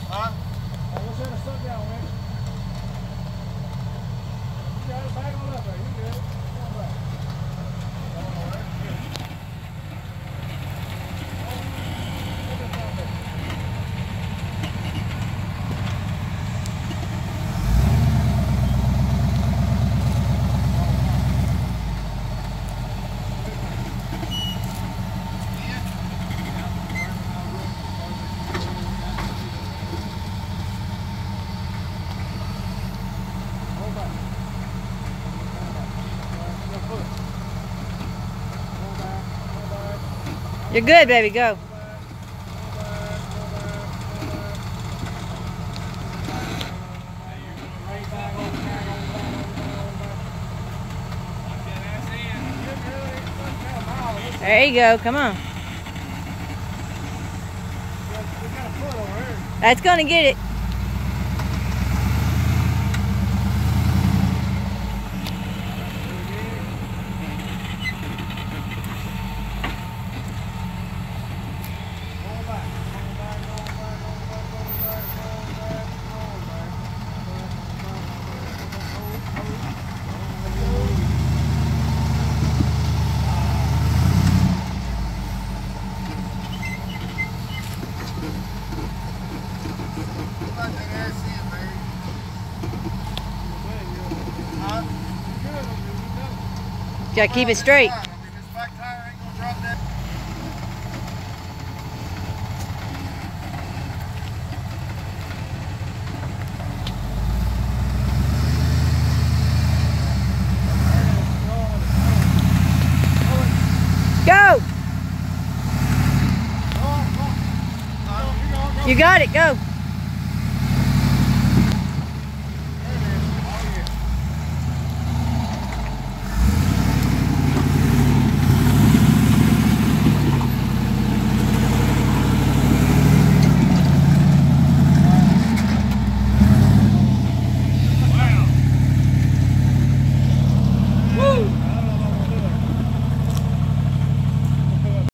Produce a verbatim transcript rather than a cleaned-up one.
Huh? I wish I had a stuck down, man. You got it back on up there. You good. Come on back. Come on over there. Good. Oh, look at that there. You're good, baby. Go. There you go. Come on. That's going to get it. You gotta keep it straight. Go! You got it, go.